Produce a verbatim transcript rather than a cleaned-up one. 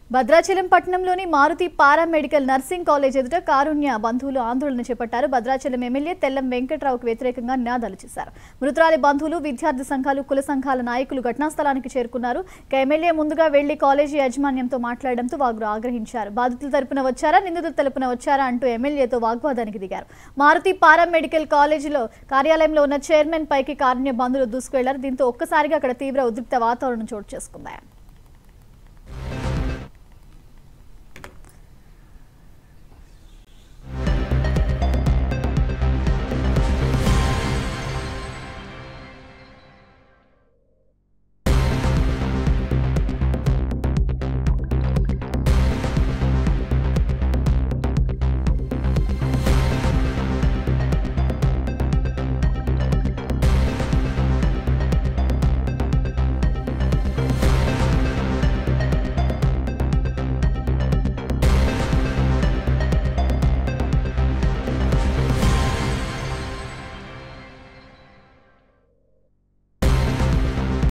భద్రాచలం పట్టణంలోని Maruti paramedical nursing college ఎదుట కారుణ్య బంధువులు ఆందోళన చేపట్టారు. భద్రాచలం ఎమ్మెల్యే తెల్లం వెంకట్రావుకు వ్యతిరేకంగా నినాదాలు చేశారు. మృతురాలి బంధువులు, విద్యార్థి సంఘాలు, కుల సంఘాల నాయకులు ఘటనా స్థలానికి చేరుకున్నారు. ఎమ్మెల్యే ముందుగా వెళ్లి కాలేజీ యాజమాన్యంతో మాట్లాడడంతో వారు ఆగ్రహించారు. బాధితుల తరపున వచ్చారా, నిందితుల తరపున వచ్చారా అంటూ ఎమ్మెల్యేతో వాగ్వాదానికి దిగారు. మారుతి పారామెడికల్ కాలేజీలో కార్యాలయంలో ఉన్న చైర్మన్ పైకి కారుణ్య బంధువులు దూసుకెళ్లారు. దీంతో ఒక్కసారిగా అక్కడ తీవ్ర ఉద్రిక్త వాతావరణం చోటు చేసుకుంది.